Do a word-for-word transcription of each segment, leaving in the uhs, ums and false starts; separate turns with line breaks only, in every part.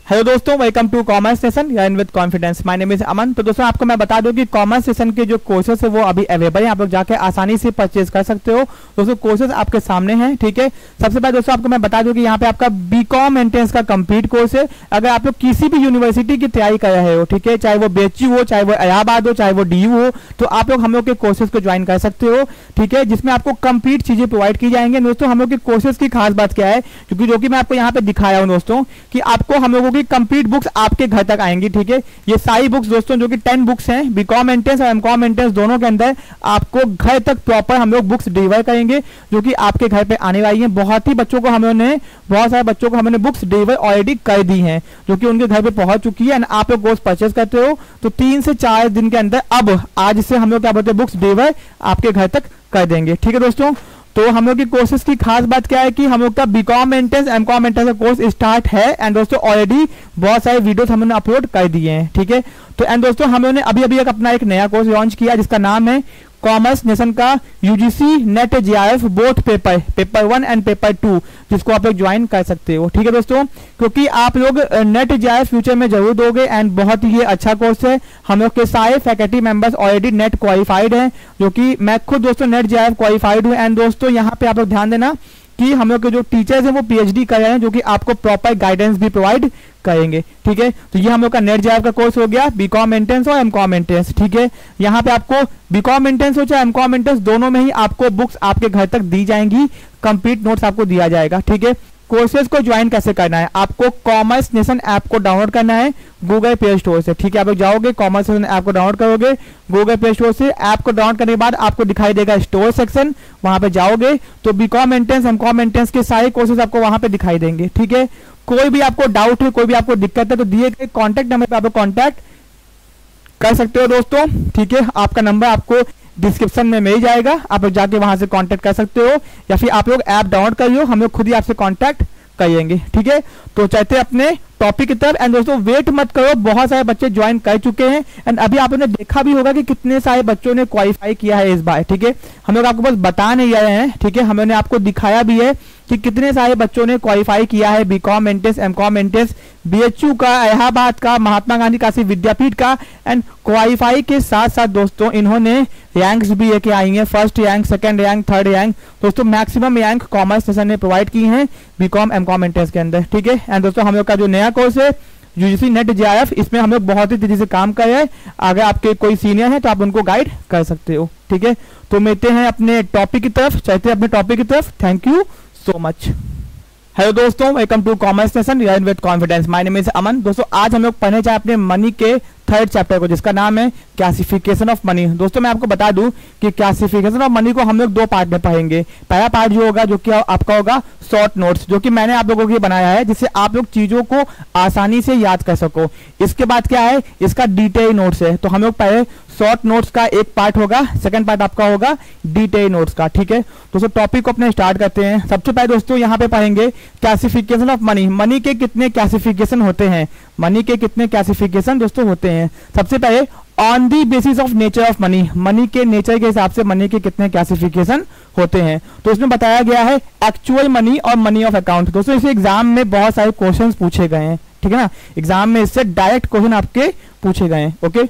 Hello दोस्तों, welcome to commerce session learn with confidence. My name is Aman. तो दोस्तों आपको मैं बता दूं कि कॉमर्स सेशन के जो कोर्सेस है वो अभी अवेलेबल है, आप लोग जाके आसानी से परचेज कर सकते हो। दोस्तों कोर्सेज आपके सामने हैं, ठीक है। सबसे पहले दोस्तों आपको मैं बता दूं कि यहाँ पे आपका बीकॉम एंट्रेंस का कंप्लीट कोर्स है। अगर आप लोग किसी भी यूनिवर्सिटी की तैयारी कर रहे हो, ठीक है, चाहे वो बीएचयू हो, चाहे वो इलाहाबाद हो, चाहे वो डीयू हो, तो आप लोग हम लोग के कोर्सेज को ज्वाइन कर सकते हो, ठीक है, जिसमें आपको कंप्लीट चीजें प्रोवाइड की जाएंगे। दोस्तों हम लोग के कोर्सेज की खास बात क्या है, क्योंकि जो कि मैं आपको यहाँ पे दिखाया हूँ दोस्तों, कि आपको हम लोगों की कंप्लीट बुक्स आपके घर तक आएंगी, ठीक है। ये सारी बुक्स दोस्तों जो कि टेन बुक्स हैं, बीकॉम एंट्रेंस और एमकॉम एंट्रेंस दोनों के अंदर आपको घर तक प्रॉपर हम लोग बुक्स डिलीवर करेंगे, जो कि आपके घर पे आने वाली हैं। बहुत ही बच्चों को हमने बहुत सारे बच्चों को हमने बुक्स डिलीवर ऑलरेडी कर दी हैं, जो कि उनके घर पे पहुंच चुकी है। एंड आप लोग कोर्स परचेज करते हो तो तीन से चार दिन के अंदर अब आज से हम लोग क्या बोलते हैं, बुक्स डिलीवर आपके घर तक कर देंगे, ठीक है दोस्तों। तो हम लोग की कोर्सेज की खास बात क्या है कि हम लोग का बीकॉम एंट्रेंस एमकॉम एंट्रेंस का कोर्स स्टार्ट है। एंड दोस्तों ऑलरेडी बहुत सारे वीडियोस हमने अपलोड कर दिए हैं, ठीक है। तो एंड दोस्तों हम लोगों ने अभी अभी एक अपना एक नया कोर्स लॉन्च किया जिसका नाम है कॉमर्स नेशन का UGC NET JRF both paper paper one and paper two, जिसको आप लोग ज्वाइन कर सकते हो, ठीक है दोस्तों। क्योंकि आप लोग नेट जेआरएफ फ्यूचर में जरूर दोगे एंड बहुत ही ये अच्छा कोर्स है। हम लोग के सारे faculty members already NET qualified हैं, जो कि मैं खुद दोस्तों नेट जेआरएफ क्वालिफाइड हूँ। एंड दोस्तों यहाँ पे आप लोग ध्यान देना कि हम लोग के जो टीचर्स हैं वो पीएचडी कर रहे हैं, जो कि आपको प्रॉपर गाइडेंस भी प्रोवाइड करेंगे, ठीक है। तो ये हम लोग का नेट जेआरएफ का कोर्स हो गया, बीकॉम एंट्रेंस और एमकॉम एंट्रेंस, ठीक है। यहाँ पे आपको बीकॉम एंट्रेंस हो चाहे एमकॉम एंट्रेंस, दोनों में ही आपको बुक्स आपके घर तक दी जाएंगी, कंप्लीट नोट्स आपको दिया जाएगा, ठीक है। कोर्सेज को ज्वाइन कैसे करना है, आपको कॉमर्स नेशन ऐप को डाउनलोड करना है गूगल प्ले स्टोर से, ठीक है। आप लोग जाओगे कॉमर्स नेशन ऐप को डाउनलोड करोगे गूगल प्ले स्टोर से। ऐप को डाउनलोड करने के बाद आपको दिखाई देगा स्टोर सेक्शन, वहां पे जाओगे तो बीकॉम एंट्रेंस एमकॉम एंट्रेंस के सारे कोर्सेज आपको वहां पे दिखाई देंगे, ठीक है। कोई भी आपको डाउट है, कोई भी आपको दिक्कत है, तो दिए गए कॉन्टैक्ट नंबर पे आप कॉन्टैक्ट कर सकते हो दोस्तों, ठीक है। आपका नंबर आपको डिस्क्रिप्शन में मिल जाएगा, आप लोग जाके वहां से कांटेक्ट कर सकते हो, या फिर आप लोग ऐप डाउनलोड करियो, हम लोग खुद ही आपसे कांटेक्ट करेंगे, ठीक है। तो चलते अपने टॉपिक की तरफ। एंड दोस्तों वेट मत करो, बहुत सारे बच्चे ज्वाइन कर चुके हैं एंड अभी आपने देखा भी होगा कि कितने सारे बच्चों ने क्वालिफाई किया है इस बार, ठीक है। हम लोग आपको बस बता नहीं रहे हैं, ठीक है, हमने आपको दिखाया भी है कि कितने सारे बच्चों ने क्वालिफाई किया है BCom entrance MCom entrance, BHU का, इलाहाबाद का, महात्मा गांधी काशी विद्यापीठ का। एंड क्वालिफाई के साथ साथ दोस्तों इन्होंने रैंक्स भी लेके आई हैं, first rank, second rank, third rank. दोस्तों मैक्सिमम रैंक कॉमर्स सेशन ने प्रोवाइड की हैं बीकॉम एमकॉम एंट्रेंस के अंदर, ठीक है। एंड दोस्तों हम लोग का जो नया कोर्स है यूजीसी नेट जेआरएफ, इसमें हम लोग बहुत ही तेजी से काम कर रहे हैं। अगर आपके कोई सीनियर है तो आप उनको गाइड कर सकते हो, ठीक है। तो मिलते हैं अपने टॉपिक की तरफ, चलते हैं अपने टॉपिक की तरफ। Thank you so much. Hello दोस्तों, welcome to commerce session learn with confidence. My name is Aman. दोस्तों आज हम लोग पढ़ने चाहे अपने मनी के थर्ड चैप्टर को, जिसका नाम है क्लासिफिकेशन ऑफ मनी। दोस्तों मैं आपको बता दूं कि क्लासिफिकेशन ऑफ मनी को हम लोग दो पार्ट में पढ़ेंगे। पहला पार्ट जो होगा, जो कि आपका होगा शॉर्ट नोट्स, जो कि मैंने आप लोगों के लिए बनाया है, जिससे आप लोग चीजों को आसानी से याद कर सको। इसके बाद क्या है, इसका डिटेल नोट्स है। तो हम लोग पहले शॉर्ट नोट्स का एक पार्ट होगा, सेकंड पार्ट आपका होगा डिटेल नोट्स का, ठीक है। दोस्तों टॉपिक को अपने स्टार्ट करते हैं। सबसे पहले दोस्तों यहाँ पे पढ़ेंगे क्लासिफिकेशन ऑफ मनी। मनी के कितने क्लासिफिकेशन होते हैं, मनी के कितने क्लासिफिकेशन दोस्तों होते हैं। सबसे पहले on the basis of nature of money, money के नेचर के हिसाब से मनी के कितने क्लासिफिकेशन होते हैं। तो इसमें बताया गया है एक्चुअल मनी और मनी ऑफ अकाउंट। दोस्तों इस एग्जाम में बहुत सारे क्वेश्चंस पूछे गए हैं, ठीक है ना। एग्जाम में इससे डायरेक्ट क्वेश्चन आपके पूछे गए हैं, ओके।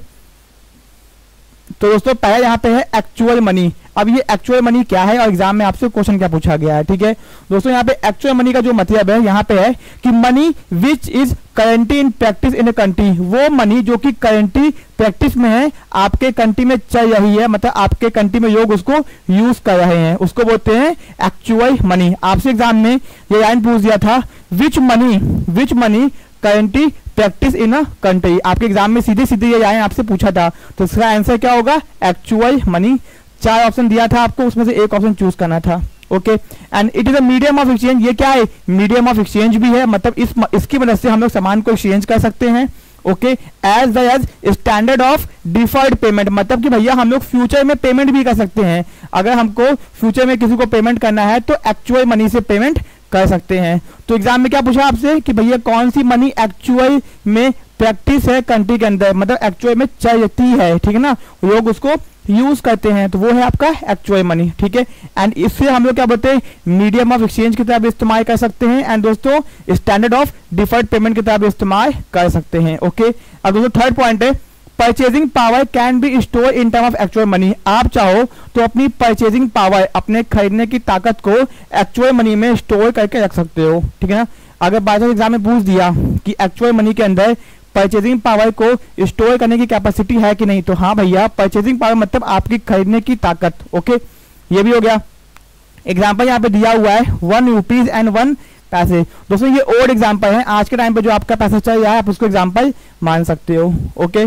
तो दोस्तों पहले यहाँ पे है एक्चुअल मनी। अब ये एक्चुअल मनी क्या है और एग्जाम में आपसे क्वेश्चन क्या पूछा गया है, ठीक है। दोस्तों यहाँ पे एक्चुअल मनी का जो मतलब है, यहाँ पे है कि money which is currently in practice in a country, वो मनी जो कि करेंटली प्रैक्टिस में है, आपके कंट्री में चल रही है, मतलब आपके कंट्री में लोग उसको यूज कर रहे हैं, उसको बोलते हैं एक्चुअल मनी। आपसे एग्जाम में ये लाइन पूछ दिया था, which money which money currently practice in a country. आपके एग्जाम में सीधे सीधे ये लाइन आपसे पूछा था, तो इसका आंसर क्या होगा, एक्चुअल मनी। चार ऑप्शन दिया था आपको, उसमें से एक ऑप्शन चूज करना था, okay. And it is a medium of exchange, ये क्या है, मीडियम ऑफ एक्सचेंज भी है, मतलब इस इसकी मदद से हम लोग सामान को एक्सचेंज कर सकते हैं, okay. As well as standard of deferred payment, मतलब कि भैया हम लोग फ्यूचर में पेमेंट भी कर सकते हैं। अगर हमको फ्यूचर में किसी को पेमेंट करना है तो एक्चुअल मनी से पेमेंट कर सकते हैं। तो एग्जाम में क्या पूछा आपसे कि भैया कौन सी मनी एक्चुअल में प्रैक्टिस है कंट्री के अंदर, मतलब एक्चुअल में चलती है, ठीक है ना, लोग उसको यूज करते हैं, तो वो है आपका एक्चुअल मनी, ठीक है। एंड इससे हम लोग क्या बोलते हैं, मीडियम ऑफ एक्सचेंज की तरह भी इस्तेमाल कर सकते हैं, एंड दोस्तों स्टैंडर्ड ऑफ डिफर्ड पेमेंट की तरह भी इस्तेमाल कर सकते हैं, ओके। अब दोस्तों थर्ड पॉइंट है, purchasing power can be store in term of actual money. आप चाहो तो अपनी परचेजिंग पावर, अपने खरीदने की ताकत को एक्चुअल मनी में स्टोर करके रख सकते हो, ठीक है ना। अगर बाय चांस एग्जाम में पूछ दिया कि एक्चुअल मनी के अंदर परचेजिंग पावर को स्टोर करने की कैपेसिटी है कि नहीं, तो हाँ भैया, परचेजिंग पावर मतलब आपकी खरीदने की ताकत, ओके, ये भी हो गया। एग्जाम्पल यहाँ पे दिया हुआ है वन रुपीज एंड वन पैसे। दोस्तों ये ओल्ड एग्जाम्पल है, आज के टाइम पे जो आपका पैसा चल रहा है आप उसको एग्जाम्पल मान सकते हो, ओके।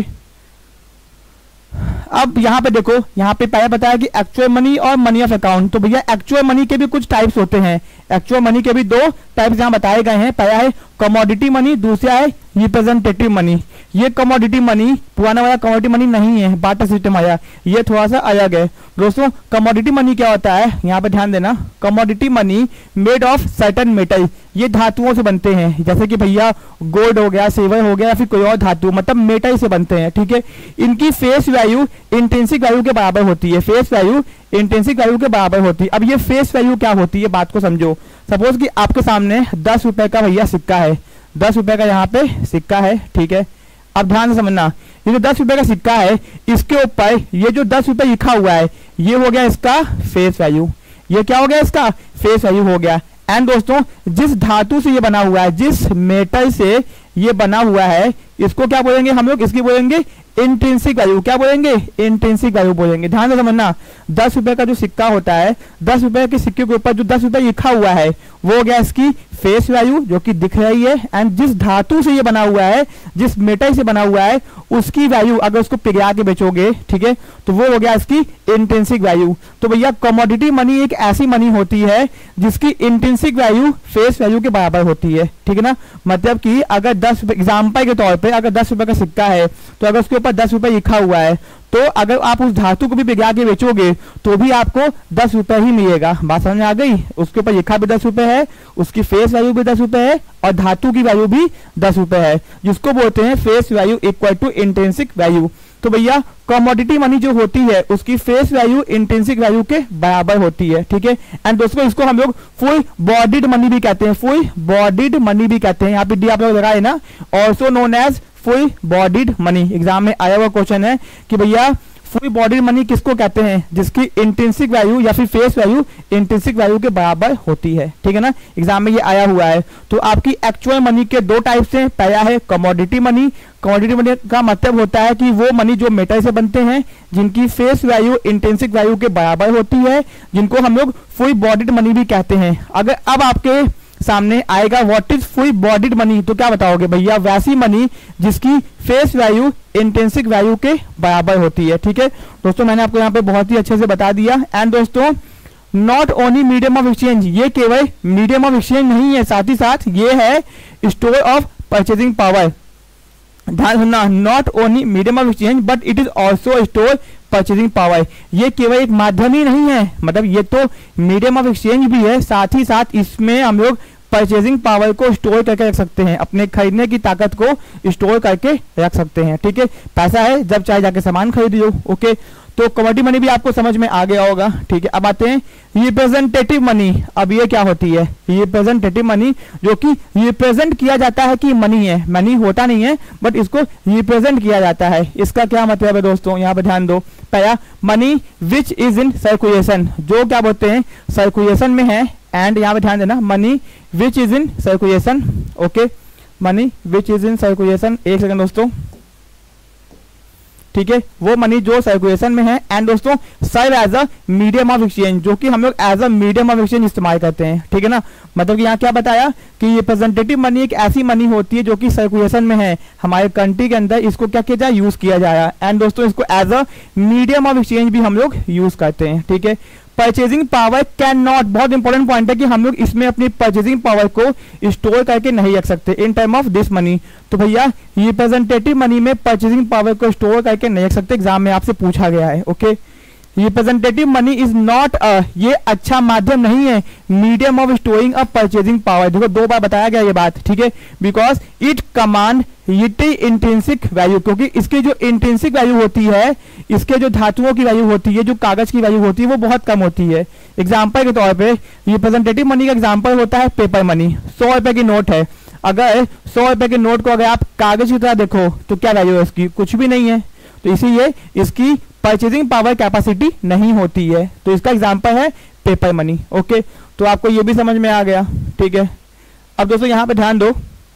अब यहाँ पे देखो, यहाँ पे पहले बताया कि एक्चुअल मनी और मनी ऑफ अकाउंट, तो भैया एक्चुअल मनी के भी कुछ टाइप्स होते हैं। एक्चुअल मनी के भी दो टाइप्स यहाँ बताए गए हैं, पहला है कमोडिटी मनी, दूसरा है रिप्रेजेंटेटिव मनी। ये कमोडिटी मनी पुराना वाला कमोडिटी मनी नहीं है, बाटा सिस्टम आया, ये थोड़ा सा अलग है। दोस्तों कमोडिटी मनी क्या होता है, यहाँ पे ध्यान देना, commodity money made of certain metal, ये धातुओं से बनते हैं, जैसे कि भैया गोल्ड हो गया, सिल्वर हो गया, या फिर कोई और धातु, मतलब मेटल से बनते हैं, ठीक है। इनकी फेस वैल्यू इंट्रिंसिक वैल्यू के बराबर होती है, फेस वैल्यू इंट्रिंसिक वैल्यू के बराबर होती है। अब ये फेस वैल्यू क्या होती है, बात को समझो। सपोज कि आपके सामने दस रुपए का भैया सिक्का है, दस रुपए का यहाँ पे सिक्का है, ठीक है। अब ध्यान से समझना, ये जो दस रुपए का सिक्का है, इसके ऊपर ये जो दस रुपए लिखा हुआ है, ये हो गया इसका फेस वैल्यू, ये क्या हो गया इसका फेस वैल्यू हो गया। एंड दोस्तों जिस धातु से ये बना हुआ है, जिस मेटल से ये बना हुआ है, इसको क्या बोलेंगे हम लोग, इसकी बोलेंगे इंट्रिंसिक वैल्यू। क्या बोलेंगे, इंट्रिंसिक वैल्यू बोलेंगे। ध्यान से समझना, दस रुपए का जो सिक्का होता है, दस रुपए के सिक्के के ऊपर जो दस रुपए लिखा हुआ है, वो हो गया इसकी फेस वैल्यू जो कि दिख रही है। एंड जिस धातु से ये बना हुआ है, जिस मेटल से बना हुआ है, उसकी वैल्यू अगर उसको पिघला के बेचोगे, ठीक है, तो वो हो गया इसकी इंट्रिंसिक वैल्यू। तो भैया कमोडिटी मनी एक ऐसी मनी होती है जिसकी इंट्रिंसिक वैल्यू फेस वैल्यू के बराबर होती है, ठीक है ना। मतलब कि अगर दस एग्जाम्पल के तौर पे अगर दस रुपए का सिक्का है, तो अगर उसके ऊपर दस रुपए लिखा हुआ है, तो अगर आप उस धातु को भी पिघला के बेचोगे तो भी आपको दस रुपए ही मिलेगा। बात समझ में आ गई, उसके ऊपर लिखा भी दस रुपए है, उसकी फेस वैल्यू भी दस रुपए है, और धातु की वैल्यू भी दस रुपए है, जिसको बोलते हैं face value equal to intrinsic value. तो भैया कमोडिटी मनी जो होती है उसकी फेस वैल्यू इंट्रिंसिक वैल्यू के बराबर होती है, ठीक है। एंड दोस्तों इसको हम लोग फुल बॉडीड मनी भी कहते हैं, फुल बॉडीड मनी भी कहते हैं। यहाँ पे डी आप लोग लगाए ना, also known as full bodied money. Exam में आया हुआ क्वेश्चन है कि भैया फुल बॉडीड मनी किसको कहते हैं, जिसकी इंट्रिंसिक वैल्यू या फिर फेस वैल्यू इंट्रिंसिक वैल्यू के बराबर होती है, ठीक है ना। एग्जाम में ये आया हुआ है। तो आपकी एक्चुअल मनी के दो टाइप्स हैं, पहला है कमोडिटी मनी। कमोडिटी मनी का मतलब होता है कि वो मनी जो मेटल से बनते हैं, जिनकी फेस वैल्यू इंट्रिंसिक वैल्यू के बराबर होती है, जिनको हम लोग फुल बॉडीड मनी भी कहते हैं। अगर अब आपके सामने आएगा what is full bodied money, तो क्या बताओगे भैया, वैसी मनी जिसकी फेस वैल्यू इंट्रिंसिक वैल्यू के बराबर होती है, ठीक है। दोस्तों मैंने आपको यहाँ पे बहुत ही अच्छे से बता दिया। एंड दोस्तों not only medium of exchange, ये केवल मीडियम ऑफ एक्सचेंज नहीं है, साथ ही साथ ये है स्टोर ऑफ परचेजिंग पावर। ध्यान सुनना, not only medium of exchange but it is also store purchasing power. ये केवल एक माध्यम ही नहीं है, मतलब ये तो मीडियम ऑफ एक्सचेंज भी है, साथ ही साथ इसमें हम लोग परचेजिंग पावर को स्टोर करके रख सकते हैं, अपने खरीदने की ताकत को स्टोर करके रख सकते हैं, ठीक है। पैसा है जब चाहे जाके सामान खरीद लो, ओके। तो कमोडिटी मनी भी आपको समझ में आ गया होगा, ठीक है। अब आते हैं रिप्रेजेंटेटिव मनी। अब ये क्या होती है, रिप्रेजेंटेटिव मनी, जो कि रिप्रेजेंट किया जाता है कि मनी है, मनी होता नहीं है बट इसको रिप्रेजेंट किया जाता है। इसका क्या मतलब है दोस्तों, यहाँ पे ध्यान दो। पहला, money which is in circulation, जो क्या बोलते हैं सर्कुलेशन में है। एंड यहाँ पे ध्यान देना, money which is in circulation, okay, money which is in circulation. एक सेकंड दोस्तों, ठीक है, वो मनी जो सर्कुलेशन में है। एंड दोस्तों serve as a medium of exchange, जो कि हम लोग as a medium of exchange इस्तेमाल करते हैं, ठीक है ना। मतलब कि यहाँ क्या बताया कि रिप्रेजेंटेटिव मनी एक ऐसी मनी होती है जो कि सर्कुलेशन में है हमारे कंट्री के अंदर, इसको क्या किया जाए, यूज किया जाए। एंड दोस्तों इसको as a medium of exchange भी हम लोग यूज करते हैं, ठीक है। परचेजिंग पावर कैन नॉट, बहुत इंपॉर्टेंट पॉइंट है कि हम लोग इसमें अपनी परचेजिंग पावर को स्टोर करके नहीं रख सकते in term of this money. तो भैया रिप्रेजेंटेटिव मनी में परचेजिंग पावर को स्टोर करके नहीं रख सकते, एग्जाम में आपसे पूछा गया है, okay. Representative money is not a, ये अच्छा माध्यम नहीं है, medium of storing a purchasing power. देखो दो बार बताया गया ये बात, ठीक है, because it command it intrinsic value, क्योंकि इसकी जो इंट्रिंसिक वैल्यू होती है, इसके जो धातुओं की वैल्यू होती है, जो कागज की वैल्यू होती है, वो बहुत कम होती है। एग्जाम्पल के तौर पे रिप्रेजेंटेटिव मनी का एग्जाम्पल होता है पेपर मनी। सौ रुपए की नोट है, अगर सौ रुपए के नोट को अगर आप कागज की तरह देखो तो क्या वैल्यू है इसकी, कुछ भी नहीं है, तो इसीलिए इसकी परचेजिंग पावर कैपेसिटी नहीं होती है। तो इसका एग्जांपल है पेपर मनी। ओके, तो आपको ये भी समझ में आ गया, ठीक है। अब दोस्तों यहाँ पे ध्यान दो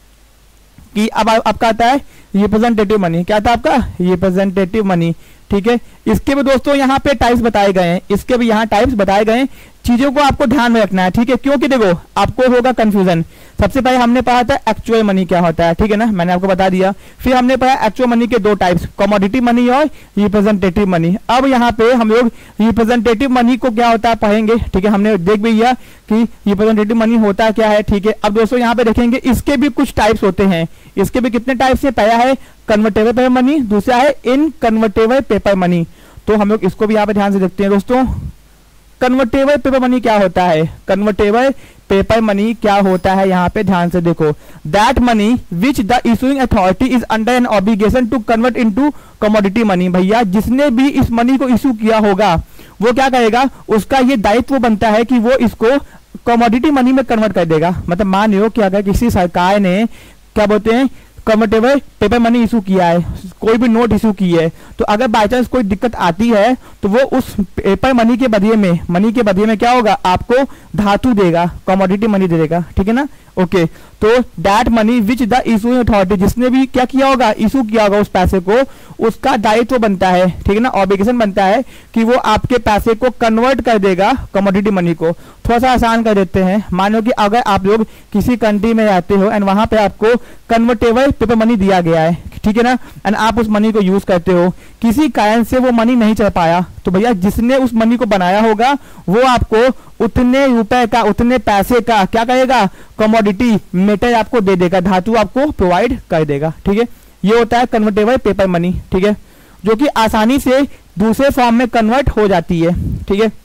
कि अब आपका आता है रिप्रेजेंटेटिव मनी। क्या था आपका? रिप्रेजेंटेटिव मनी, ठीक है। इसके भी दोस्तों यहाँ पे टाइप्स बताए गए हैं, इसके भी यहाँ टाइप्स बताए गए हैं। चीजों को आपको ध्यान में रखना है, ठीक है, क्योंकि देखो आपको होगा कंफ्यूजन। सबसे पहले हमने पढ़ा था एक्चुअल मनी क्या होता है, ठीक है ना, मैंने आपको बता दिया। फिर हमने पढ़ा एक्चुअल मनी के दो टाइप्स, कमोडिटी मनी और रिप्रेजेंटेटिव मनी। अब यहाँ पे हम लोग रिप्रेजेंटेटिव मनी को क्या होता है पढ़ेंगे, ठीक है। हमने देख भी लिया कि रिप्रेजेंटेटिव मनी होता क्या है, ठीक है। अब दोस्तों यहाँ पे देखेंगे इसके भी कुछ टाइप्स होते हैं। इसके भी कितने टाइप्स है? पहला है कन्वर्टेबल पेपर मनी, दूसरा है इनकन्वर्टेबल पेपर मनी। तो हम लोग इसको भी यहाँ पे ध्यान से देखते हैं दोस्तों। कन्वर्टेबल पेपर मनी क्या होता है? कन्वर्टेबल पेपर मनी क्या होता है, यहाँ पे ध्यान से देखो। That money which the issuing authority is under an obligation to convert into commodity money. भैया जिसने भी इस मनी को इशू किया होगा वो क्या करेगा, उसका ये दायित्व बनता है कि वो इसको कमोडिटी मनी में कन्वर्ट कर देगा। मतलब मान लो कि अगर किसी सरकार ने क्या बोलते हैं कन्वर्टेबल पेपर मनी इशू किया है, कोई भी नोट इशू की है, तो अगर बाय चांस कोई दिक्कत आती है तो वो उस पेपर मनी के बदले में मनी के बदले में क्या होगा, आपको धातु देगा, कमोडिटी मनी दे देगा, ठीक है ना। ओके, तो that money which the issuing authority, जिसने भी क्या किया होगा, इशू किया होगा उस पैसे को, उसका दायित्व बनता है, ठीक है ना, ऑब्लिगेशन बनता है कि वो आपके पैसे को कन्वर्ट कर देगा कमोडिटी मनी को। थोड़ा सा आसान कर देते हैं। मानो कि अगर आप लोग किसी कंट्री में रहते हो एंड वहां पे आपको कन्वर्टेबल पेपर मनी दिया गया है, ठीक है ना, एंड आप उस मनी को यूज करते हो, किसी कारण से वो मनी नहीं चल पाया, तो भैया जिसने उस मनी को बनाया होगा वो आपको उतने रुपए का, उतने पैसे का क्या करेगा, कमोडिटी मेटल आपको दे देगा, धातु आपको प्रोवाइड कर देगा, ठीक है। ये होता है कन्वर्टेबल पेपर मनी, ठीक है, जो कि आसानी से दूसरे फॉर्म में कन्वर्ट हो जाती है, ठीक है।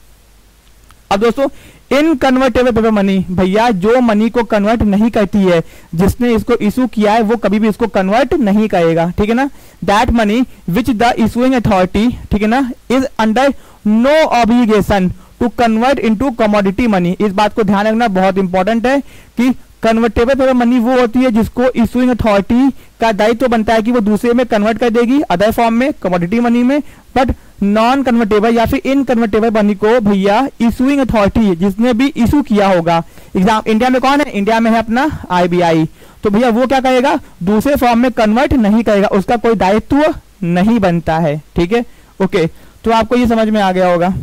अब दोस्तों इनकन्वर्टेबल पेपर मनी, भैया जो मनी को कन्वर्ट नहीं करती है, जिसने इसको इशू किया है वो कभी भी इसको कन्वर्ट नहीं करेगा, ठीक है ना। That money which the issuing authority, ठीक है ना, is under no obligation to convert into commodity money. इस बात को ध्यान रखना बहुत इंपॉर्टेंट है कि कन्वर्टेबल पेपर मनी वो होती है जिसको इशूइंग अथॉरिटी का दायित्व बनता है कि वो दूसरे में कन्वर्ट कर देगी, अदर फॉर्म में, कमोडिटी मनी में। बट नॉन कन्वर्टेबल या फिर इनकन्वर्टेबल मनी को भैया इशूइंग अथॉरिटी जिसने भी इशू किया होगा, एग्जाम इंडिया में कौन है, इंडिया में है अपना आरबीआई, तो भैया वो क्या करेगा, दूसरे फॉर्म में कन्वर्ट नहीं करेगा, उसका कोई दायित्व नहीं बनता है, ठीक है। ओके, तो आपको ये समझ में आ गया होगा।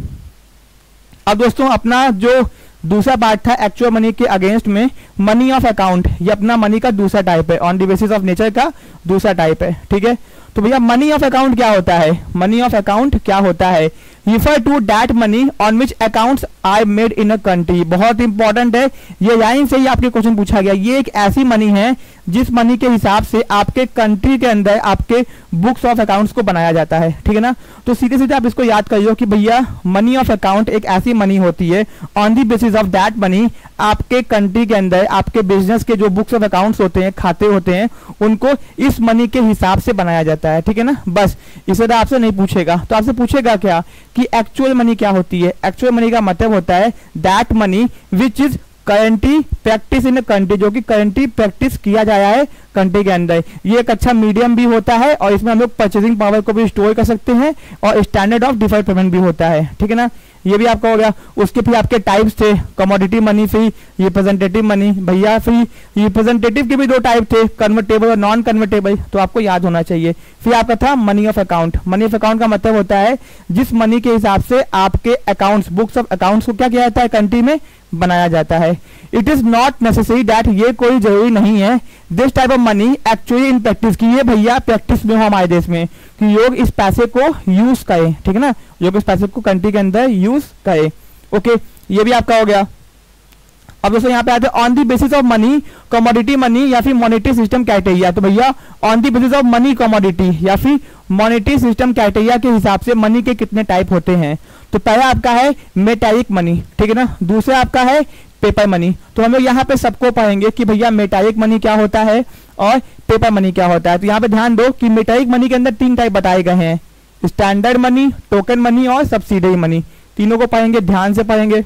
अब दोस्तों अपना जो दूसरा पार्ट था एक्चुअल मनी के अगेंस्ट में, मनी ऑफ अकाउंट, ये अपना मनी का दूसरा टाइप है, on the basis of nature का दूसरा टाइप है, ठीक है। तो भैया मनी ऑफ अकाउंट क्या होता है, मनी ऑफ अकाउंट क्या होता है, refer to that money on which accounts are made in a country. बहुत इंपॉर्टेंट है, ये लाइन से ही आपके क्वेश्चन पूछा गया। ये एक ऐसी मनी है जिस मनी के हिसाब से आपके कंट्री के अंदर आपके बुक्स ऑफ अकाउंट्स को बनाया जाता है, ठीक है ना। तो सीधे सीधे आप इसको याद करिए कि भैया मनी ऑफ अकाउंट एक ऐसी मनी होती है on the basis of that money, आपके कंट्री के अंदर आपके बिजनेस के जो बुक्स ऑफ अकाउंट्स होते हैं, खाते होते हैं, उनको इस मनी के हिसाब से बनाया जाता है, ठीक है ना। बस इसे तो आपसे नहीं पूछेगा, तो आपसे पूछेगा क्या कि एक्चुअल मनी क्या होती है। एक्चुअल मनी का मतलब होता है that money which is currently practice in country, जो कि करेंटली प्रैक्टिस किया जाया है कंट्री के अंदर। ये एक अच्छा मीडियम भी होता है और इसमें हम लोग परचेजिंग पावर को भी स्टोर कर सकते हैं और स्टैंडर्ड ऑफ डिफर्ड पेमेंट भी होता है, ठीक है ना। ये भी आपका हो गया। उसके फिर आपके टाइप्स थे, कमोडिटी मनी, फिर रिप्रेजेंटेटिव मनी। भैया फिर रिप्रेजेंटेटिव के भी दो टाइप थे, कन्वर्टेबल और नॉन कन्वर्टेबल, तो आपको याद होना चाहिए। फिर आपका था money of account. Money of account का मतलब होता है जिस मनी के हिसाब से आपके अकाउंट्स, बुक्स ऑफ अकाउंट्स को क्या किया जाता है, कंट्री में बनाया जाता है। It is not necessary that, ये कोई जरूरी नहीं है, this type of money actually in practice, की ये भैया प्रैक्टिस में हो हमारे देश में कि लोग इस पैसे को यूज करें, ठीक है ना, लोग इस पैसे को कंट्री के अंदर यूज करें। ओके, ये भी आपका हो गया। अब दोस्तों यहाँ पे आते हैं on the basis of money, commodity money या फिर मॉनेटरी सिस्टम क्राइटेरिया। तो भैया on the basis of money, commodity या फिर मॉनेटरी सिस्टम क्राइटेरिया के हिसाब से मनी के कितने टाइप होते हैं। तो पहला आपका है मेटालिक मनी, ठीक है ना, दूसरा आपका है पेपर मनी। तो हम लोग यहाँ पे सबको पढ़ेंगे कि भैया मेटालिक मनी क्या होता है और पेपर मनी क्या होता है। तो यहाँ पे ध्यान दो कि मेटालिक मनी के अंदर तीन टाइप बताए गए हैं, स्टैंडर्ड मनी, टोकन मनी और सब्सिडरी मनी। तीनों को पढ़ेंगे, ध्यान से पढ़ेंगे।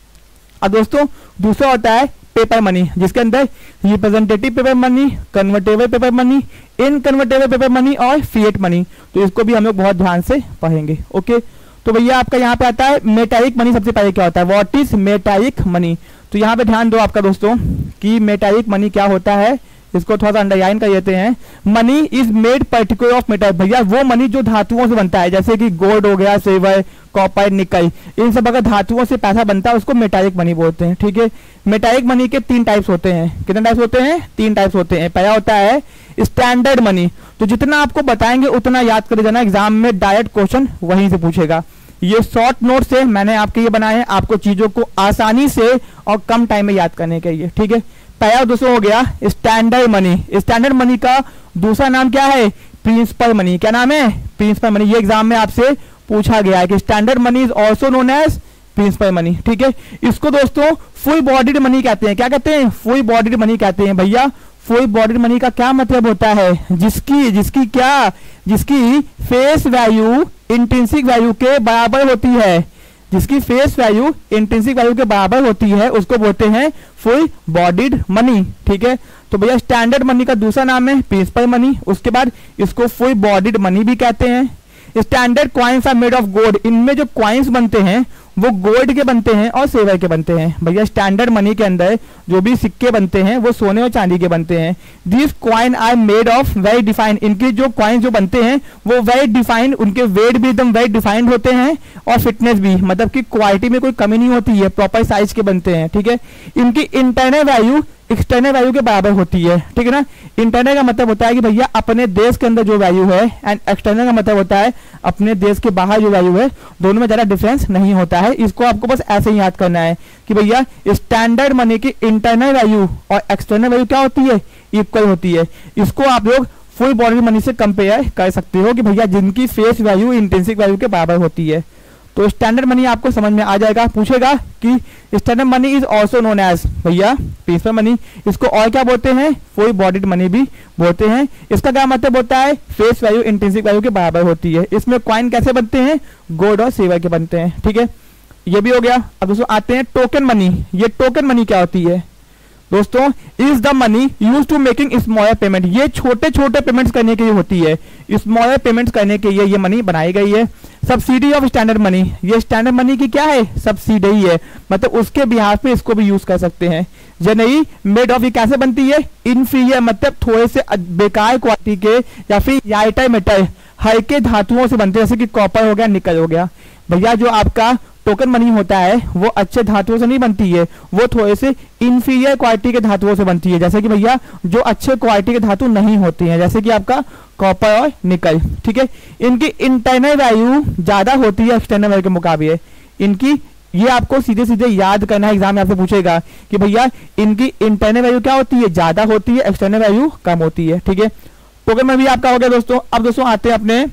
अब दोस्तों दूसरा होता है पेपर मनी, जिसके अंदर representative paper money, convertible paper money, inconvertible paper money और फिएट मनी। तो इसको भी हम लोग बहुत ध्यान से पढ़ेंगे। ओके, तो भैया आपका यहाँ पे आता है मेटालिक मनी। सबसे पहले क्या होता है, व्हाट इज मेटालिक मनी। तो यहाँ पे ध्यान दो आपका दोस्तों कि मेटालिक मनी क्या होता है, इसको थोड़ा सा अंडरलाइन कर देते हैं। Money is made particular of metal, भैया वो मनी जो धातुओं से बनता है, जैसे कि गोल्ड हो गया, सिल्वर, कॉपर, निकल, इन सब अगर धातुओं से पैसा बनता है उसको मेटालिक मनी बोलते हैं, ठीक है। मेटालिक मनी के तीन टाइप्स होते हैं। कितने टाइप्स होते हैं, तीन टाइप्स होते हैं। पहला होता है स्टैंडर्ड मनी, तो जितना आपको बताएंगे उतना याद कर जाना, एग्जाम में डायरेक्ट क्वेश्चन वहीं से पूछेगा। ये शॉर्ट नोट से मैंने आपके ये बनाए हैं आपको चीजों को आसानी से और कम टाइम में याद करने के लिए, ठीक है। पहला दूसरा हो गया स्टैंडर्ड मनी। स्टैंडर्ड मनी का दूसरा नाम क्या है, प्रिंसिपल मनी। क्या नाम है, प्रिंसिपल मनी। ये एग्जाम में आपसे पूछा गया है कि standard money is also known as principal money, ठीक है। इसको दोस्तों फुल बॉडीड मनी कहते हैं। क्या कहते हैं, फुल बॉडीड मनी कहते हैं। भैया फुल बॉडीड मनी का क्या मतलब होता है, जिसकी जिसकी क्या जिसकी फेस वैल्यू इंट्रिंसिक वैल्यू के बराबर होती है, जिसकी फेस वैल्यू इंट्रिंसिक वैल्यू के बराबर होती है उसको बोलते हैं फुल बॉडीड मनी, ठीक है। तो भैया स्टैंडर्ड मनी का दूसरा नाम है प्रिंसिपल मनी, उसके बाद इसको फुल बॉडीड मनी भी कहते हैं। Standard coins are made of gold, इनमें जो कॉइन्स बनते हैं वो गोल्ड के बनते हैं और सिल्वर के बनते हैं। भैया स्टैंडर्ड मनी के अंदर जो भी सिक्के बनते हैं वो सोने और चांदी के बनते हैं। This coin are made of very defined, इनके जो कॉइन जो बनते हैं वो वेरी डिफाइंड, उनके वेट भी एकदम वेरी डिफाइंड होते हैं और फिटनेस भी, मतलब कि क्वालिटी में कोई कमी नहीं होती है, प्रॉपर साइज के बनते हैं, ठीक है। इनकी इंटरनल वैल्यू एक्सटर्नल वैल्यू के बराबर होती है, ठीक है ना। इंटरनल का मतलब होता है कि भैया अपने देश के अंदर जो वैल्यू है, एंड एक्सटर्नल का मतलब होता है अपने देश के बाहर जो वैल्यू है, दोनों में ज्यादा डिफरेंस नहीं होता है। इसको आपको बस ऐसे ही याद करना है कि भैया स्टैंडर्ड मनी की इंटरनल वैल्यू और एक्सटर्नल वैल्यू क्या होती है, इक्वल होती है। इसको आप लोग फुल बॉडी मनी से कंपेयर कर सकते हो कि भैया जिनकी फेस वैल्यू इंट्रिंसिक वैल्यू के बराबर होती है। तो स्टैंडर्ड मनी आपको समझ में आ जाएगा। पूछेगा कि standard money is also known as, भैया प्रिंसिपल मनी, इसको और क्या बोलते हैं, फुल बॉडीड मनी भी बोलते हैं। इसका क्या मतलब होता है, फेस वैल्यू इंट्रिंसिक वैल्यू के बराबर होती है। इसमें कॉइन कैसे बनते हैं, गोल्ड और सिल्वर के बनते हैं, ठीक है। ये भी हो गया। अब दोस्तों आते हैं टोकन मनी। ये टोकन मनी क्या होती है दोस्तों, is the money use to making smaller payment, ये छोटे छोटे पेमेंट्स करने के लिए होती है। स्मॉलर पेमेंट्स करने के लिए ये मनी बनाई गई है। सब्सिडी ऑफ स्टैंडर्ड मनी, ये स्टैंडर्ड मनी की क्या है, सब्सिडी है, मतलब उसके बिहार पे इसको भी यूज कर सकते हैं। जनरली मेड ऑफ, ये कैसे बनती है, इनफीरियर, मतलब थोड़े से बेकार क्वालिटी के या फिर लाइटर मेटल, हल्के धातुओं से बनते हैं, जैसे कि कॉपर हो गया, निकल हो गया। भैया जो आपका टोकन मनी होता है वो अच्छे धातुओं से नहीं बनती है, वो थोड़े से इंफीरियर क्वालिटी के धातुओं से बनती है, जैसे कि भैया जो अच्छे क्वालिटी के धातु नहीं होते हैं, जैसे कि आपका कॉपर और निकल, ठीक है। इनकी इंटरनल वैल्यू ज्यादा होती है एक्सटर्नल वैल्यू के मुकाबले। इनकी ये आपको सीधे सीधे याद करना है, एग्जाम में आपसे पूछेगा कि भैया इनकी इंटरनल वैल्यू क्या होती है, ज्यादा होती है, एक्सटर्नल वैल्यू कम होती है, ठीक है। टोकन मनी भी आपका हो गया दोस्तों। अब दोस्तों आते हैं अपने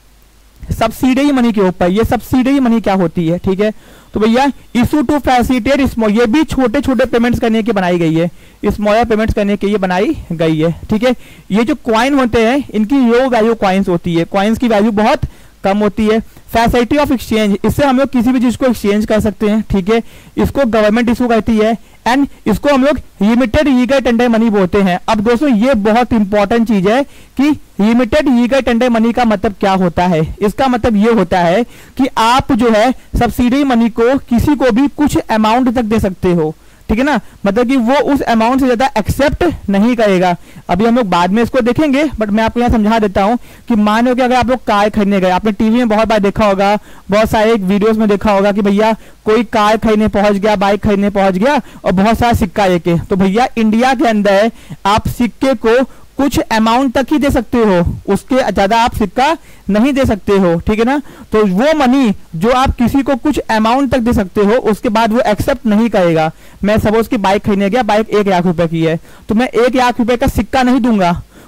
सब्सिडी मनी के ऊपर। ये सब्सिडी मनी क्या होती है, ठीक है। तो भैया इशू टू फैसिलिटेट स्मॉल, ये भी छोटे छोटे पेमेंट्स करने की बनाई गई है, स्मॉलर पेमेंट्स करने के लिए बनाई गई है, ठीक है। ये जो क्वाइन होते हैं इनकी लो वैल्यू क्वाइंस होती है, क्वाइंस की वैल्यू बहुत कम होती है। फैसिलिटी ऑफ एक्सचेंज, इससे हम लोग किसी भी चीज को एक्सचेंज कर सकते हैं, ठीक है। इसको गवर्नमेंट इशू करती है, एंड इसको हम लोग लिमिटेड लीगल टेंडर मनी बोलते हैं। अब दोस्तों ये बहुत इंपॉर्टेंट चीज है कि लिमिटेड लीगल टेंडर मनी का मतलब क्या होता है। इसका मतलब ये होता है कि आप जो है सब्सिडी मनी को किसी को भी कुछ अमाउंट तक दे सकते हो, ठीक है ना, मतलब कि वो उस अमाउंट से ज्यादा एक्सेप्ट नहीं करेगा। अभी हम लोग बाद में इसको देखेंगे, बट मैं आपको यहाँ समझा देता हूँ कि मान लो कि अगर आप लोग कार खरीदने गए, आपने टीवी में बहुत बार देखा होगा, बहुत सारे वीडियोस में देखा होगा कि भैया कोई कार खरीदने पहुंच गया, बाइक खरीदने पहुंच गया और बहुत सारा सिक्का लेके। तो भैया इंडिया के अंदर आप सिक्के को कुछ अमाउंट तक ही दे सकते हो, उसके ज्यादा आप सिक्का नहीं दे सकते हो, ठीक है ना। तो वो मनी जो आप किसी को कुछ अमाउंट तक दे सकते हो उसके बाद वो एक्सेप्ट नहीं करेगा। मैं सपोज की बाइक खरीदने गया, बाइक एक लाख रुपए की है, तो मैं एक लाख रुपए का सिक्का नहीं दूंगा,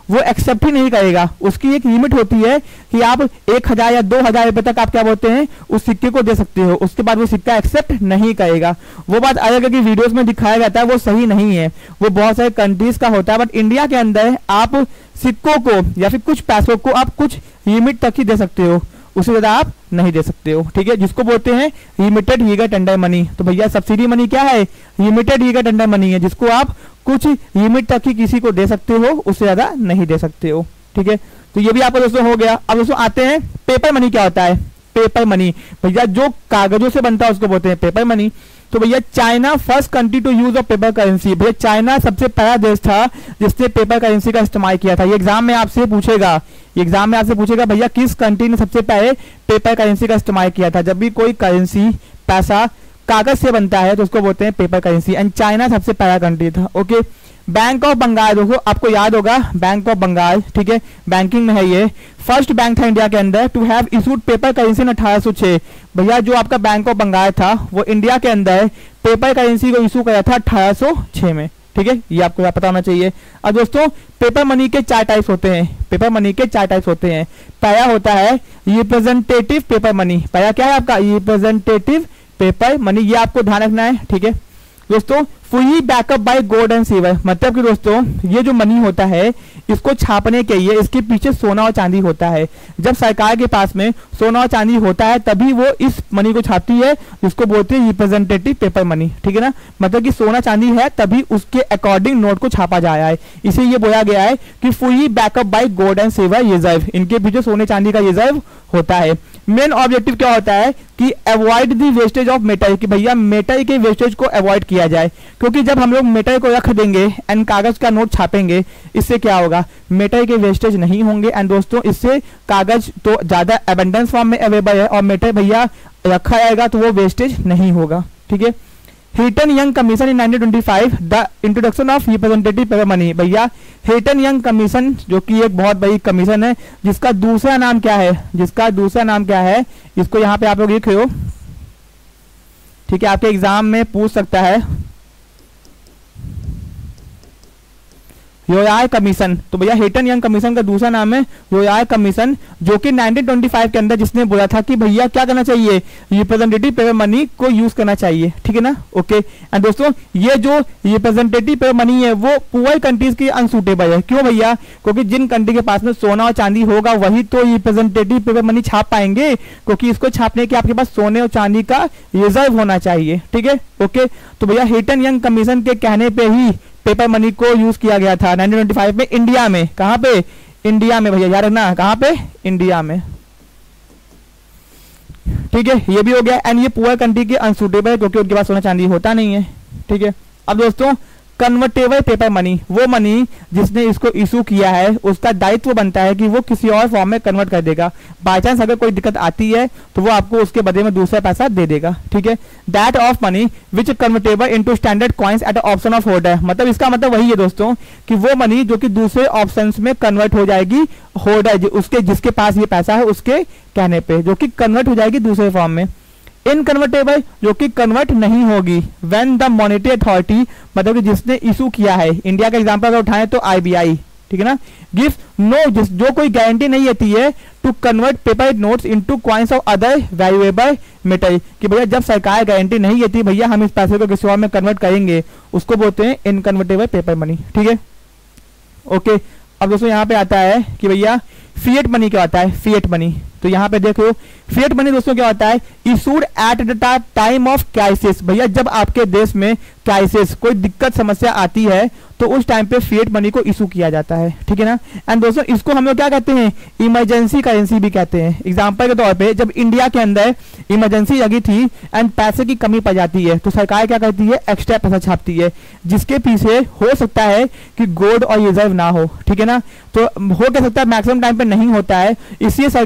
वो एक्सेप्ट ही नहीं करेगा। उसकी एक लिमिट होती है कि आप एक हजार या दो हजार रुपए तक आप क्या बोलते हैं उस सिक्के को दे सकते हो, उसके बाद वो सिक्का एक्सेप्ट नहीं करेगा। वो बात अलग है कि वीडियोस में दिखाया जाता है वो सही नहीं है, वो बहुत सारे कंट्रीज का होता है, बट इंडिया के अंदर आप सिक्कों को या फिर कुछ पैसों को आप कुछ लिमिट तक ही दे सकते हो, उससे ज्यादा आप नहीं दे सकते हो, ठीक है, जिसको बोलते हैं लिमिटेड लीगल टेंडर मनी। तो भैया सब्सिडी मनी क्या है, लिमिटेड लीगल टेंडर मनी है, जिसको आप कुछ लिमिट तक ही किसी को दे सकते हो, उससे ज्यादा नहीं दे सकते हो, ठीक है। तो ये भी आपको दोस्तों हो गया। अब दोस्तों आते हैं पेपर मनी क्या होता है। पेपर मनी भैया जो कागजों से बनता है उसको बोलते हैं पेपर मनी। तो भैया China first country to use of paper currency, भैया चाइना सबसे पहला देश था जिसने पेपर करेंसी का इस्तेमाल किया था। ये एग्जाम में आपसे पूछेगा, एग्जाम में आपसे पूछेगा भैया किस कंट्री ने सबसे पहले पेपर करेंसी का इस्तेमाल किया था। जब भी कोई करेंसी पैसा कागज से बनता है तो उसको बोलते हैं पेपर करेंसी, एंड चाइना सबसे पहला कंट्री था। ओके, बैंक ऑफ बंगाल दोस्तों आपको याद होगा, बैंक ऑफ बंगाल, ठीक है, बैंकिंग में है ये, फर्स्ट बैंक था इंडिया के अंदर to have issued paper currency in अठारह सौ छह। भैया जो आपका बैंक ऑफ बंगाल था वो इंडिया के अंदर पेपर करेंसी को इशू करा था अठारह सौ छह में, ठीक है, ये आपको पता होना चाहिए। अब दोस्तों पेपर मनी के चार टाइप्स होते हैं, पेपर मनी के चार टाइप्स होते हैं। पहला होता है रिप्रेजेंटेटिव पेपर मनी, पहला क्या है आपका रिप्रेजेंटेटिव पेपर मनी, ये आपको ध्यान रखना है, ठीक है दोस्तों। Fully backup by gold and silver, मतलब कि दोस्तों ये जो मनी होता है इसको छापने के लिए इसके पीछे सोना और चांदी होता है। जब सरकार के पास में सोना और चांदी होता है तभी वो इस मनी को छापती है, जिसको बोलते हैं रिप्रेजेंटेटिव पेपर मनी, ठीक है ना, मतलब कि सोना चांदी है तभी उसके अकॉर्डिंग नोट को छापा जा रहा है। इसे ये बोला गया है कि fully backup by gold and silver reserve, इनके पीछे सोने चांदी का रिजर्व होता है। मेन ऑब्जेक्टिव क्या होता है कि avoid the wastage of metal, कि भैया मेटल के वेस्टेज को अवॉइड किया जाए, क्योंकि जब हम लोग मेटल को रख देंगे एंड कागज का नोट छापेंगे इससे क्या होगा, मेटल के वेस्टेज नहीं होंगे, एंड दोस्तों इससे कागज तो ज्यादा एबंडेंस फॉर्म में अवेलेबल है और मेटल भैया रखा जाएगा तो वो वेस्टेज नहीं होगा, ठीक है। Hilton Young commission in nineteen twenty five the introduction of representative paper money, भैया हिटन यंग कमीशन जो कि एक बहुत बड़ी कमीशन है, जिसका दूसरा नाम क्या है, जिसका दूसरा नाम क्या है, इसको यहाँ पे आप लोग लिख रहे हो, ठीक है, आपके एग्जाम में पूछ सकता है, योयाय कमीशन। तो भैया हिटन यंग कमीशन का दूसरा नाम है योयाय कमीशन, जो कि नाइनटीन ट्वेंटी फाइव के अंदर जिसने बोला था कि भैया क्या करना चाहिए, रिप्रेजेंटेटिव पेपर मनी को यूज करना चाहिए, ठीक है ना। ओके, एंड दोस्तों ये जो रिप्रेजेंटेटिव पेपर मनी है वो पुअर कंट्रीज की अनसूटेबल है। क्यों भैया, क्योंकि जिन कंट्री के पास में सोना और चांदी होगा वही तो रिप्रेजेंटेटिव पेपर मनी छाप पाएंगे, क्योंकि इसको छापने के आपके पास सोने और चांदी का रिजर्व होना चाहिए, ठीक है। ओके, तो भैया हिटन यंग कमीशन के कहने पे ही पेपर मनी को यूज किया गया था नाइनटीन ट्वेंटी फाइव में इंडिया में। कहां पे, इंडिया में, भैया याद रखना कहां पे, इंडिया में, ठीक है, ये भी हो गया। एंड ये पुअर कंट्री के अनसूटेबल है क्योंकि उनके पास सोना चांदी होता नहीं है, ठीक है। अब दोस्तों कन्वर्टेबल पेपर मनी, वो मनी जिसने इसको इशू किया है उसका दायित्व बनता है कि वो किसी और फॉर्म में कन्वर्ट कर देगा। बाय चांस अगर कोई दिक्कत आती है तो वो आपको उसके बदले में दूसरा पैसा दे देगा, ठीक है। That of money which convertible into standard coins at option of holder, मतलब इसका मतलब वही है दोस्तों कि वो मनी जो कि दूसरे ऑप्शंस में कन्वर्ट हो जाएगी होल्डर, उसके जिसके पास ये पैसा है उसके कहने पे, जो कि कन्वर्ट हो जाएगी दूसरे फॉर्म में। इनकन्वर्टेबल जो कि कन्वर्ट नहीं होगी व्हेन द मॉनेटरी अथॉरिटी, मतलब कि जिसने इशू किया है, इंडिया का एग्जांपल अगर उठाएं तो आरबीआई, ठीक है ना, गिव्स नो, जिस जो कोई गारंटी नहीं देती है to convert paper notes into coins of other valuable metal, कि भैया जब सरकार गारंटी नहीं देती भैया हम इस पैसे को किसी और में कन्वर्ट करेंगे, उसको बोलते हैं इनकन्वर्टेबल पेपर मनी, ठीक है। ओके, अब दोस्तों यहाँ पे आता है कि भैया फिएट मनी क्या होता है, फिएट मनी। तो यहाँ पे देखो फिएट मनी दोस्तों क्या होता है, issued at the time of crisis, भैया जब आपके देश में क्राइसिस कोई दिक्कत समस्या आती है तो उस टाइम पे फिएट मनी को इशू किया जाता है, ठीक है ना। एंड दोस्तों इसको हम लोग क्या कहते हैं, इमरजेंसी करेंसी भी कहते हैं। एग्जांपल के तौर पे जब इंडिया के अंदर इमरजेंसी लगी थी एंड पैसे की कमी पड़ जाती है तो सरकार क्या करती है, एक्स्ट्रा पैसा छापती है, जिसके पीछे हो सकता है कि गोल्ड और रिजर्व ना हो, ठीक है ना। तो हो क्या सकता है, मैक्सिमम टाइम पे नहीं होता है, इसलिए सरकार इस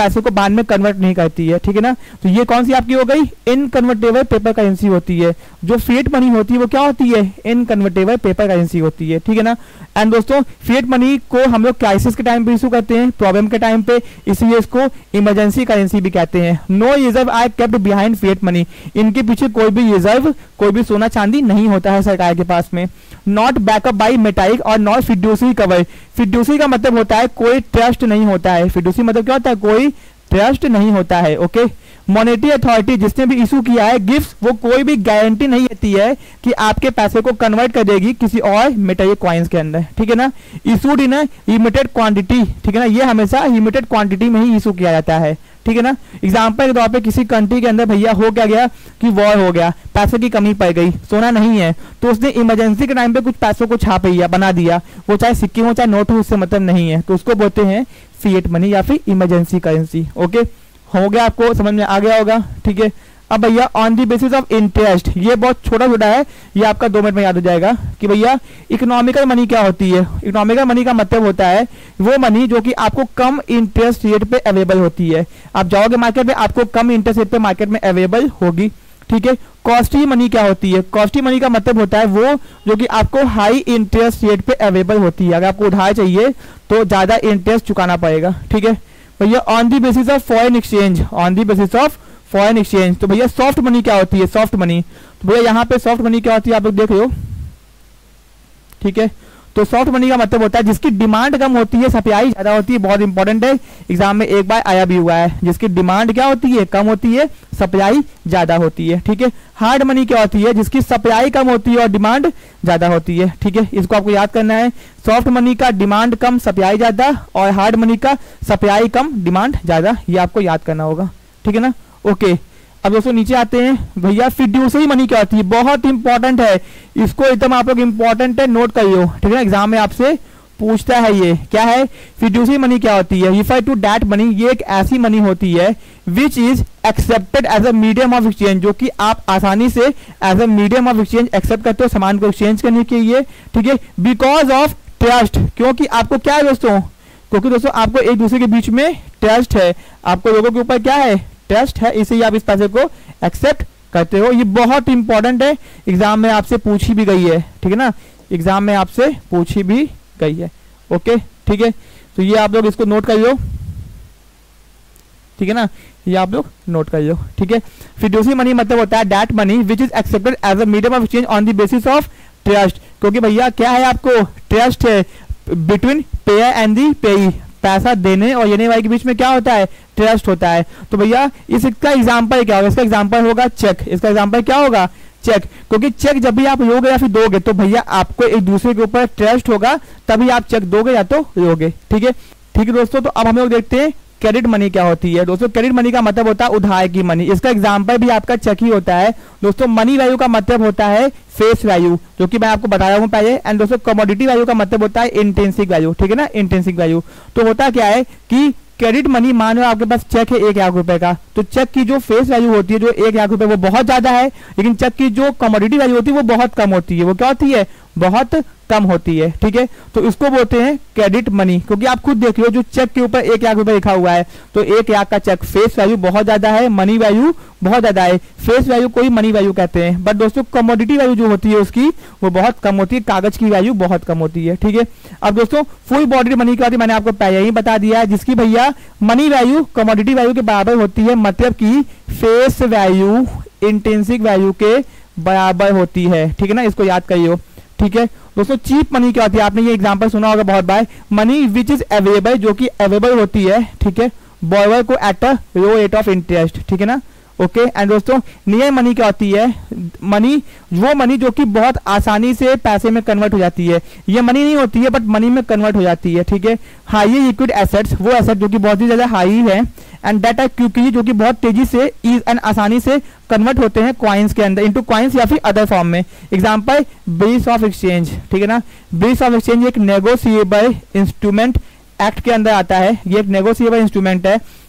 पैसे को बाद में कन्वर्ट नहीं करती है, ठीक है ना। तो ये कौन सी आपकी हो गई, इनकन्वर्टेबल पेपर करेंसी होती है। जो फिएट मनी होती है वो क्या होती है, इनकन्वर्टेबल पेपर करेंसी होती है, ठीक है ना। एंड दोस्तों फिएट मनी को हम लोग क्राइसिस के टाइम पे इशू करते हैं, प्रॉब्लम के टाइम पे, इसलिए इसको इमरजेंसी करेंसी भी कहते हैं। No reserve are kept behind fiat money, इनके पीछे कोई भी रिजर्व, कोई भी सोना चांदी नहीं होता है सरकार के पास में। नॉट बैकअप बाई मेटाइक और नॉट फिड्यूसरी कवर, फिड्यूसरी का मतलब होता है कोई ट्रस्ट नहीं होता है, फिड्यूसरी मतलब क्या होता है, कोई ट्रस्ट नहीं होता है, ओके। मॉनेटरी अथॉरिटी जिसने भी इशू किया है गिफ्ट, वो कोई भी गारंटी नहीं देती है कि आपके पैसे को कन्वर्ट कर देगी किसी और मेटालिक कॉइन्स के अंदर, ठीक है ना। इशूड इन लिमिटेड क्वांटिटी, ठीक है ना, ये हमेशा लिमिटेड क्वांटिटी में ही इशू किया जाता है, ठीक है ना। एग्जाम्पल के तौर पे किसी कंट्री के अंदर भैया हो क्या गया कि वॉर हो गया, पैसे की कमी पड़ गई, सोना नहीं है, तो उसने इमरजेंसी के टाइम पे कुछ पैसों को छाप लिया, बना दिया, वो चाहे सिक्के हो चाहे नोट हो, उससे मतलब नहीं है, तो उसको बोलते हैं फिएट मनी या फिर इमरजेंसी करेंसी, ओके। हो गया, आपको समझ में आ गया होगा, ठीक है। अब भैया on the basis of interest, ये बहुत छोटा छोटा है, ये आपका दो मिनट में याद हो जाएगा कि भैया इकोनॉमिकल मनी क्या होती है। इकोनॉमिकल मनी का मतलब होता है वो मनी जो कि आपको कम इंटरेस्ट रेट पे अवेलेबल होती है। आप जाओगे मार्केट में, आपको कम इंटरेस्ट रेट पे मार्केट में अवेलेबल होगी, ठीक है। कॉस्टली मनी क्या होती है, कॉस्टली मनी का मतलब होता है वो जो कि आपको हाई इंटरेस्ट रेट पे अवेलेबल होती है। अगर आपको उधार चाहिए तो ज्यादा इंटरेस्ट चुकाना पड़ेगा, ठीक है भैया। On the basis of foreign exchange, on the basis of foreign exchange, तो भैया सॉफ्ट मनी क्या होती है, सॉफ्ट मनी, तो भैया यहाँ पे सॉफ्ट मनी क्या होती है आप लोग देख रहे हो, ठीक है। तो सॉफ्ट मनी का मतलब होता है जिसकी डिमांड कम होती है, सप्लाई ज्यादा होती है, बहुत इंपॉर्टेंट है, एग्जाम में एक बार आया भी हुआ है। जिसकी डिमांड क्या होती है, कम होती है, सप्लाई ज्यादा होती है, ठीक है। हार्ड मनी क्या होती है, जिसकी सप्लाई कम होती है और डिमांड ज्यादा होती है, ठीक है। इसको आपको याद करना है, सॉफ्ट मनी का डिमांड कम सप्लाई ज्यादा और हार्ड मनी का सप्लाई कम डिमांड ज्यादा, ये आपको याद करना होगा, ठीक है ना, ओके। अब दोस्तों नीचे आते हैं, भैया फिड्यूसरी मनी क्या होती है, बहुत इंपॉर्टेंट है, इसको एकदम आप लोग इंपॉर्टेंट है, नोट करियो, ठीक है ना, एग्जाम में आपसे पूछता है ये क्या है। फिड्यूसरी मनी क्या होती है, रिफर टू दैट मनी, ये एक ऐसी मनी होती है which is accepted as a medium of exchange, जो कि आप आसानी से as a medium of exchange accept करते हो सामान को एक्सचेंज करने के लिए, ठीक है। बिकॉज ऑफ ट्रस्ट, क्योंकि आपको क्या है दोस्तों, क्योंकि दोस्तों आपको एक दूसरे के बीच में ट्रस्ट है, आपको लोगों के ऊपर क्या है, ट्रस्ट है, इसलिए आप इस पैसे को एक्सेप्ट करते हो। ये बहुत इंपॉर्टेंट है, एग्जाम में आपसे पूछी भी गई है, ठीक है ना, एग्जाम में आपसे पूछी भी गई है, ओके, ठीक है। तो ये आप लोग इसको नोट कर लो, ठीक है ना, ये आप लोग नोट कर लो, ठीक है। फिड्यूसरी मनी मतलब होता है that money which is accepted as a medium of exchange on the basis of trust, क्योंकि भैया क्या है, आपको ट्रस्ट है बिटवीन पेयर एंड दी पेई, पैसा देने और लेने वाले के बीच में क्या होता है, ट्रस्ट होता है। तो भैया इसका एग्जांपल क्या होगा, इसका एग्जांपल होगा चेक, इसका एग्जांपल क्या होगा, चेक, क्योंकि चेक जब भी आप लोगे या फिर दोगे तो भैया आपको एक दूसरे के ऊपर ट्रस्ट होगा, तभी आप चेक दोगे या तो लोगे, ठीक है, ठीक है दोस्तों। तो अब हम लोग देखते हैं क्रेडिट मनी क्या होती है। दोस्तों क्रेडिट मनी का मतलब होता है उधार की मनी, इसका एग्जांपल भी आपका चेक ही होता है। दोस्तों मनी वैल्यू का मतलब होता है फेस वैल्यू, जो कि मैं आपको बता रहा हूं पहले। एंड दोस्तों कमोडिटी वैल्यू का मतलब होता है इंटेंसिक वैल्यू, ठीक है ना, इंटेंसिक वैल्यू। तो होता क्या है कि क्रेडिट मनी, मान लो आपके पास चेक है एक लाख रुपए का, तो चेक की जो फेस वैल्यू होती है जो एक लाख रुपए वो बहुत ज्यादा है, लेकिन चेक की जो कमोडिटी वैल्यू होती है वो बहुत कम होती है। वो क्या होती है, बहुत कम होती है, ठीक है। तो इसको बोलते हैं क्रेडिट मनी, क्योंकि आप खुद देख लो जो चेक के ऊपर एक लाख रुपए लिखा हुआ है, तो एक लाख का चेक फेस वैल्यू बहुत ज्यादा है, मनी वैल्यू बहुत ज्यादा है। फेस वैल्यू कोई मनी वैल्यू कहते हैं, बट दोस्तों कमोडिटी वैल्यू जो होती है उसकी वो बहुत कम होती है, कागज की वैल्यू बहुत कम होती है, ठीक है। अब दोस्तों फुल बॉडी मनी क्या होती है, मैंने आपको पहले ही बता दिया है, जिसकी भैया मनी वैल्यू कमोडिटी वैल्यू के बराबर होती है, मतलब कि फेस वैल्यू इंटेंसिक वैल्यू के बराबर होती है, ठीक है ना, इसको याद करियो, ठीक है। दोस्तों चीप मनी क्या होती है, आपने ये एग्जांपल सुना होगा बहुत बार, मनी विच इज अवेलेबल, जो कि अवेलेबल होती है, ठीक है, बॉरोवर को at a low rate of interest, ठीक है ना, ओके। एंड दोस्तों नियर मनी क्या होती है, मनी वो मनी जो कि बहुत आसानी से पैसे में कन्वर्ट हो जाती है, ये मनी नहीं होती है बट मनी में कन्वर्ट हो जाती है, ठीक है। हाई लिक्विड एसेट्स, वो एसेट जो कि बहुत ही ज्यादा हाई है, एंड डेट आर क्विकली, जो कि बहुत तेजी से ईज एंड आसानी से कन्वर्ट होते हैं कॉइन्स के अंदर इनटू कॉइन्स या फिर अदर फॉर्म में। एग्जांपल बिल्स ऑफ एक्सचेंज, ठीक है ना, बिल्स ऑफ एक्सचेंज एक नेगोशिएबल इंस्ट्रूमेंट एक्ट के अंदर आता है, ये एक नेगोशिएबल इंस्ट्रूमेंट है,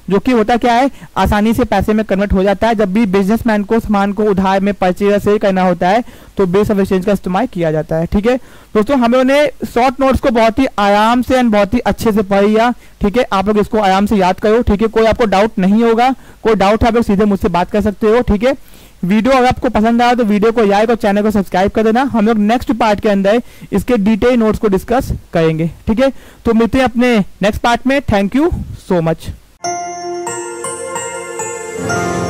जो कि होता क्या है, आसानी से पैसे में कन्वर्ट हो जाता है। जब भी बिजनेसमैन को सामान को उधार में परचेज या सेल करना होता है तो बेस ऑफ एक्सचेंज का इस्तेमाल किया जाता है। ठीक है दोस्तों, हम लोगों ने शॉर्ट नोट्स को बहुत ही आराम से एंड बहुत ही अच्छे से पढ़ लिया। ठीक है, आप लोग इसको आराम से याद करो। ठीक है, कोई आपको डाउट नहीं होगा, कोई डाउट है आप लोग सीधे मुझसे बात कर सकते हो। ठीक है, वीडियो अगर आपको पसंद आया तो वीडियो को लाइक और चैनल को सब्सक्राइब कर देना। हम लोग नेक्स्ट पार्ट के अंदर इसके डिटेल नोट्स को डिस्कस करेंगे। ठीक है, तो मिलते हैं अपने नेक्स्ट पार्ट में। Thank you so much.